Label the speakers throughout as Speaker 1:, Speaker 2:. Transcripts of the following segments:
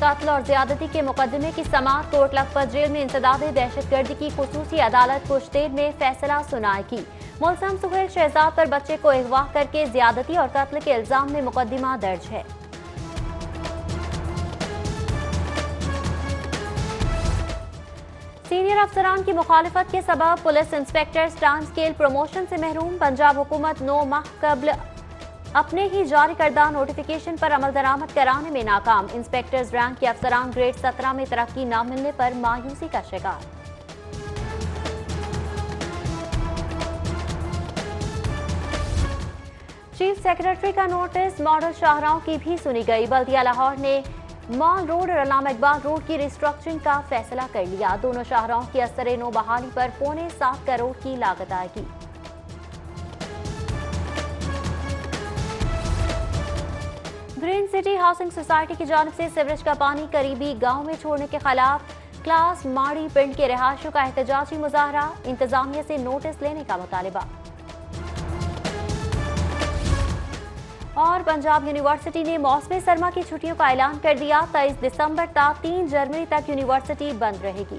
Speaker 1: कत्ल और ज्यादती के मुकदमे की समाअत कोट लखपत जेल में इंसदाद दहशतगर्दी की खुसूसी अदालत कुछ देर में फैसला सुनाएगी। मुलजम सुहेल शहजाद पर बच्चे को अगवा करके ज्यादती और कत्ल के इल्जाम में मुकदमा दर्ज है। सीनियर अफसरान की मुखालिफत के सबब पुलिस इंस्पेक्टर स्टान स्केल प्रमोशन से महरूम। पंजाब हुकूमत 9 माह कबल अपने ही जारी करदा नोटिफिकेशन पर अमल दरामद कराने में नाकाम। इंस्पेक्टर्स रैंक के अफसरान ग्रेड 17 में तरक्की न मिलने पर मायूसी का शिकार। चीफ सेक्रेटरी का नोटिस मॉडल शाहराहों की भी सुनी गई। बल्दिया लाहौर ने मॉल रोड और अल्लामा इकबाल रोड की रिस्ट्रक्चरिंग का फैसला कर लिया। दोनों शाहराहों की असर नो बहाली पर पौने 7 करोड़ की लागत आएगी। ग्रीन सिटी हाउसिंग सोसाइटी की जानिब से सीवरेज का पानी करीबी गांव में छोड़ने के खिलाफ क्लास माड़ी पिंड के रिहायशियों का एहतजाजी मुजाहरा। इंतजामिया से नोटिस लेने का मुतालिबा। और पंजाब यूनिवर्सिटी ने मौसमी सरमा की छुट्टियों का ऐलान कर दिया। 23 दिसंबर तक 3 जनवरी तक यूनिवर्सिटी बंद रहेगी।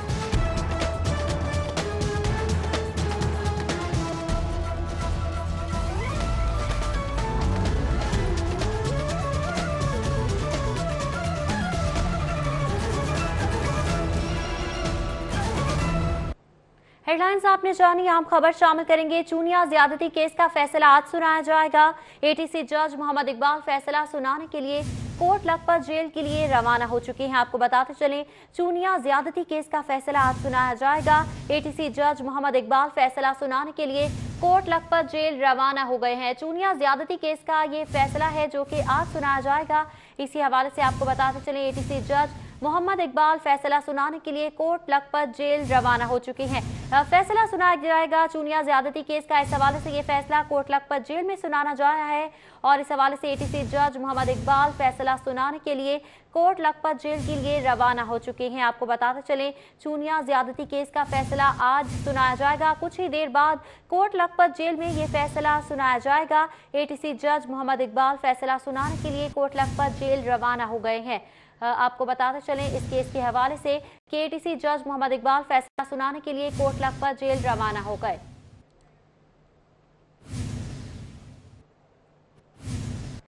Speaker 1: हेडलाइंस आपने जानी, अहम खबर शामिल करेंगे। चूनिया ज्यादती केस का फैसला आज सुनाया जाएगा। एटीसी जज मोहम्मद इकबाल फैसला सुनाने के लिए कोट लखपत जेल के लिए रवाना हो चुके हैं। आपको बताते चलें, चूनिया ज्यादती केस का फैसला आज सुनाया जाएगा। एटीसी जज मोहम्मद इकबाल फैसला सुनाने के लिए कोट लखपत जेल रवाना हो गए हैं। चूनिया ज्यादती केस का ये फैसला है जो कि आज सुनाया जाएगा। इसी हवाले से आपको बताते चलें, एटीसी जज मोहम्मद इकबाल फैसला सुनाने के लिए कोट लखपत जेल रवाना हो चुके हैं। फैसला सुनाया जाएगा चूनिया ज्यादती केस का। इस हवाले से ये फैसला कोट लखपत जेल में सुनाना जा रहा है और इस हवाले से एटीसी जज मोहम्मद इकबाल फैसला सुनाने के लिए कोट लखपत जेल के लिए रवाना हो चुके हैं। आपको बताते चलें, चूनिया ज्यादती केस का फैसला आज सुनाया जाएगा। कुछ ही देर बाद कोट लखपत जेल में ये फैसला सुनाया जाएगा। एटीसी जज मोहम्मद इकबाल फैसला सुनाने के लिए कोट लखपत जेल रवाना हो गए हैं। आपको बताते चलें इस केस के हवाले से कि एटीसी जज मोहम्मद इकबाल फैसला सुनाने के लिए कोट लखपत जेल रवाना हो गए।